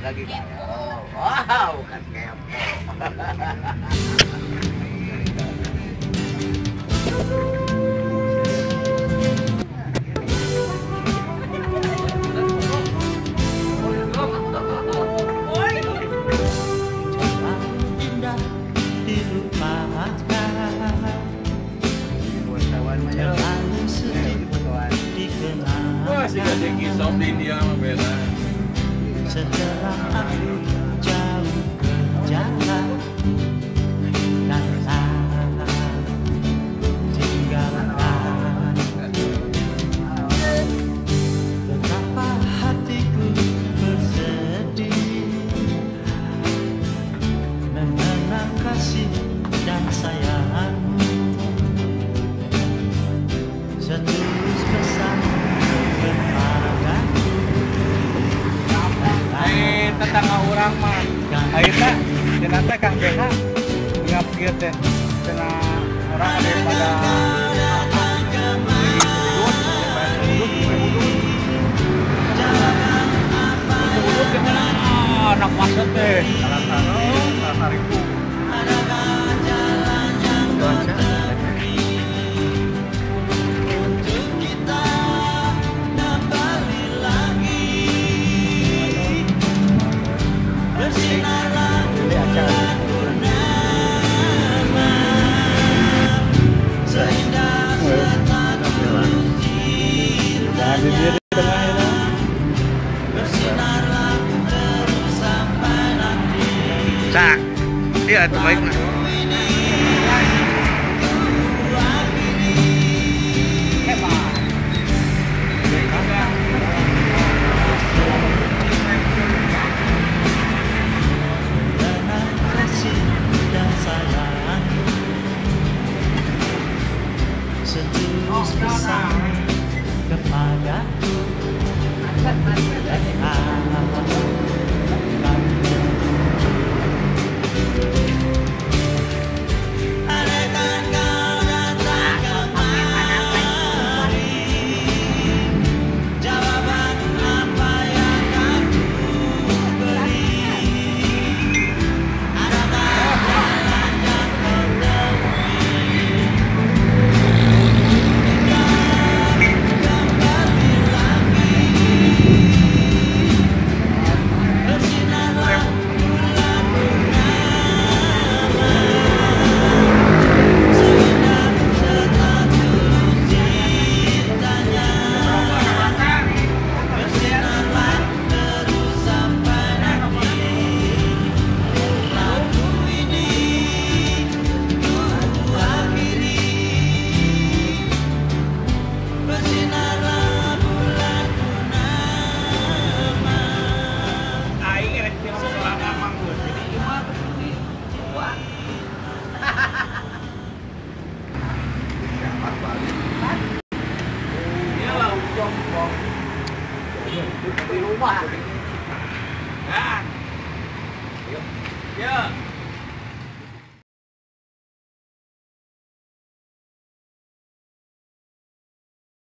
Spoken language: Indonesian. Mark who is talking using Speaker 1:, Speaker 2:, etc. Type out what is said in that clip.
Speaker 1: lagi gayo. Wow, bukan kepo.
Speaker 2: Setelah aku jauh berjalan dan tinggalkan, betapa hatiku bersedih mengenang kasih dan sayangmu. Setulus pesan kepadaku,
Speaker 1: tetangga orang mah akhirnya jenazah Kang BH ngapir teh kena orang ada yang pada anak maset teh salah sariku di tengah itu. Cak, dia itu baik lah.
Speaker 2: Setulus pesan kepadaku, andaikan kau datang kemari, jawaban apa yang akan ku beri? Adakah jalan yang kau temui?
Speaker 1: Di rumah. Ya. Ya.